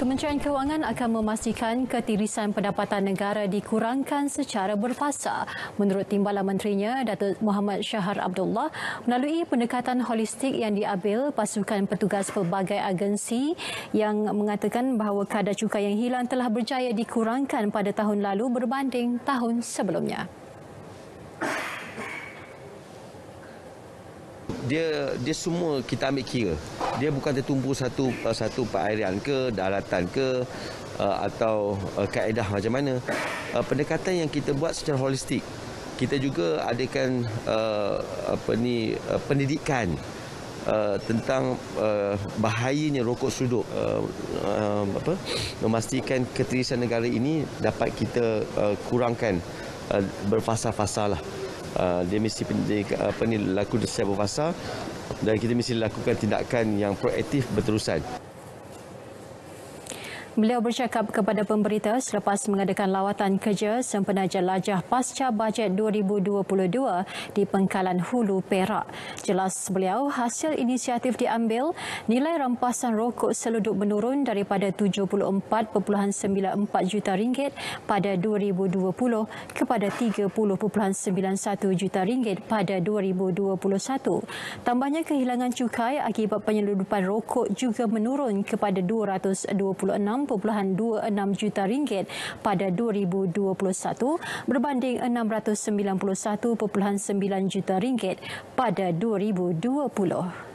Kementerian Kewangan akan memastikan ketirisan pendapatan negara dikurangkan secara berfasa. Menurut Timbalan Menterinya, Datuk Muhammad Shahar Abdullah, melalui pendekatan holistik yang diambil pasukan petugas pelbagai agensi yang mengatakan bahawa kadar cukai yang hilang telah berjaya dikurangkan pada tahun lalu berbanding tahun sebelumnya. Dia semua kita ambil kira. Dia bukan tertumpu satu perairan ke, daratan ke, atau kaedah macam mana. Pendekatan yang kita buat secara holistik. Kita juga adakan pendidikan tentang bahayanya rokok seduk, memastikan ketirisan negara ini dapat kita kurangkan berfasa-fasa lah. Dia mesti laku secara berfasa dan kita mesti lakukan tindakan yang proaktif berterusan. Beliau bercakap kepada pemberita selepas mengadakan lawatan kerja sempena jelajah pasca bajet 2022 di Pengkalan Hulu, Perak. Jelas beliau, hasil inisiatif diambil, nilai rampasan rokok seluduk menurun daripada RM74.94 juta pada 2020 kepada RM30.91 juta pada 2021. Tambahnya, kehilangan cukai akibat penyeludupan rokok juga menurun kepada RM226.26 juta pada 2021 berbanding RM691.9 juta pada 2020.